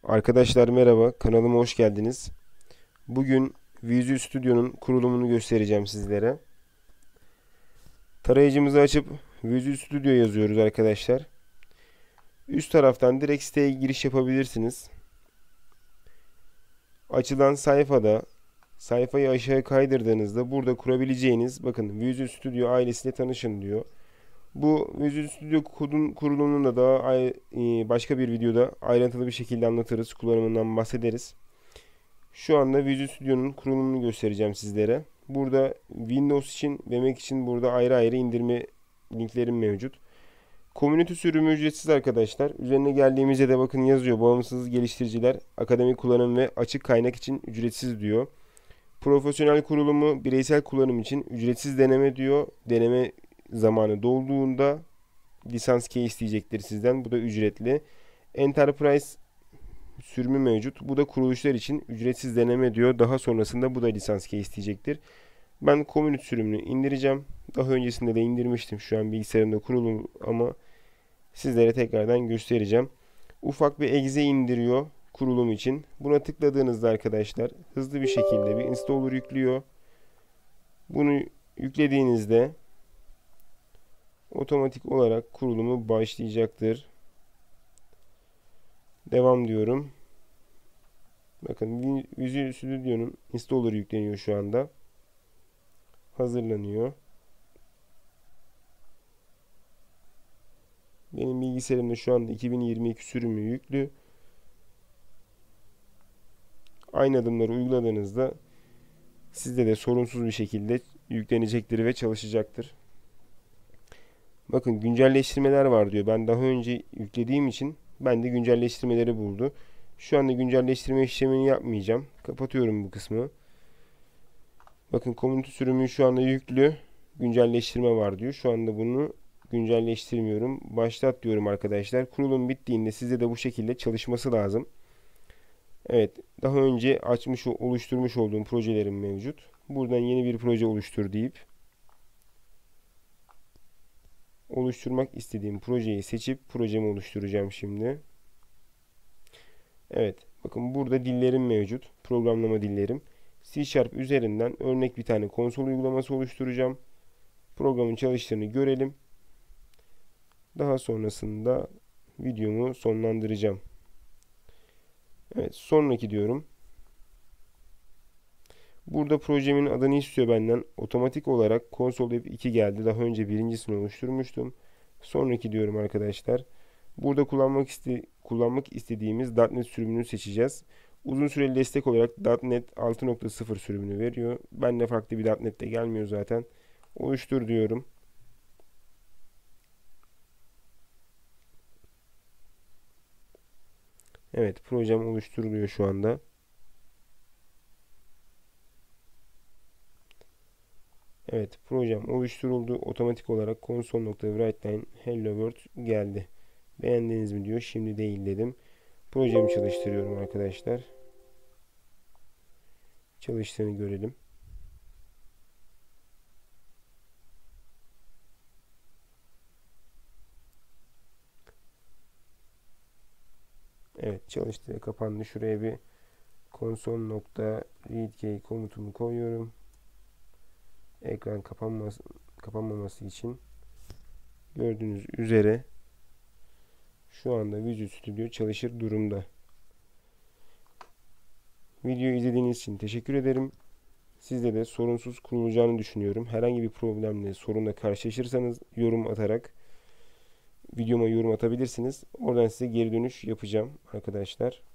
Arkadaşlar merhaba, kanalıma hoş geldiniz. Bugün Visual Studio'nun kurulumunu göstereceğim sizlere. Tarayıcımızı açıp Visual Studio yazıyoruz arkadaşlar. Üst taraftan direkt siteye giriş yapabilirsiniz. Açılan sayfada sayfayı aşağı kaydırdığınızda burada kurabileceğiniz, bakın Visual Studio ailesiyle tanışın diyor. Bu Visual Studio kodun kurulumunu da daha başka bir videoda ayrıntılı bir şekilde anlatırız, kullanımından bahsederiz. Şu anda Visual Studio'nun kurulumunu göstereceğim sizlere. Burada Windows için ve Mac için burada ayrı ayrı indirme linklerim mevcut. Community sürümü ücretsiz arkadaşlar. Üzerine geldiğimizde de bakın yazıyor. Bağımsız geliştiriciler akademik kullanım ve açık kaynak için ücretsiz diyor. Profesyonel kurulumu bireysel kullanım için ücretsiz deneme diyor. Deneme zamanı dolduğunda lisans key isteyecektir sizden. Bu da ücretli. Enterprise sürümü mevcut. Bu da kuruluşlar için ücretsiz deneme diyor. Daha sonrasında bu da lisans key isteyecektir. Ben Community sürümünü indireceğim. Daha öncesinde de indirmiştim. Şu an bilgisayarımda kurulu ama sizlere tekrardan göstereceğim. Ufak bir exe indiriyor kurulum için. Buna tıkladığınızda arkadaşlar hızlı bir şekilde bir installer yüklüyor. Bunu yüklediğinizde otomatik olarak kurulumu başlayacaktır. Devam diyorum. Bakın Visual Studio'nun installer yükleniyor şu anda. Hazırlanıyor. Benim bilgisayarımda şu anda 2022 sürümü yüklü. Aynı adımları uyguladığınızda sizde de sorunsuz bir şekilde yüklenecektir ve çalışacaktır. Bakın güncelleştirmeler var diyor. Ben daha önce yüklediğim için ben de güncelleştirmeleri buldu. Şu anda güncelleştirme işlemini yapmayacağım. Kapatıyorum bu kısmı. Bakın Community sürümü şu anda yüklü. Güncelleştirme var diyor. Şu anda bunu güncelleştirmiyorum. Başlat diyorum arkadaşlar. Kurulum bittiğinde sizde de bu şekilde çalışması lazım. Evet, daha önce oluşturmuş olduğum projelerim mevcut. Buradan yeni bir proje oluştur deyip oluşturmak istediğim projeyi seçip projemi oluşturacağım şimdi. Evet, bakın burada dillerim mevcut. Programlama dillerim. C# üzerinden örnek bir tane konsol uygulaması oluşturacağım. Programın çalıştığını görelim. Daha sonrasında videomu sonlandıracağım. Evet, sonraki diyorum. Burada projemin adını istiyor benden. Otomatik olarak Console App 2 geldi. Daha önce birincisini oluşturmuştum. Sonraki diyorum arkadaşlar. Burada kullanmak istediğimiz .NET sürümünü seçeceğiz. Uzun süreli destek olarak .NET 6.0 sürümünü veriyor. Ben de farklı bir .NET de gelmiyor zaten. Oluştur diyorum. Evet, projem oluşturuluyor şu anda. Evet, projem oluşturuldu. Otomatik olarak console.writeline hello world geldi. Beğendiniz mi diyor. Şimdi değil dedim. Projemi çalıştırıyorum arkadaşlar. Çalıştığını görelim. Evet, çalıştı ve kapandı. Şuraya bir console.readkey komutumu koyuyorum. Ekran kapanmaması için gördüğünüz üzere şu anda Visual Studio çalışır durumda. Videoyu izlediğiniz için teşekkür ederim. Sizde de sorunsuz kurulacağını düşünüyorum. Herhangi bir problemle, sorunla karşılaşırsanız yorum atarak videoma yorum atabilirsiniz. Oradan size geri dönüş yapacağım arkadaşlar.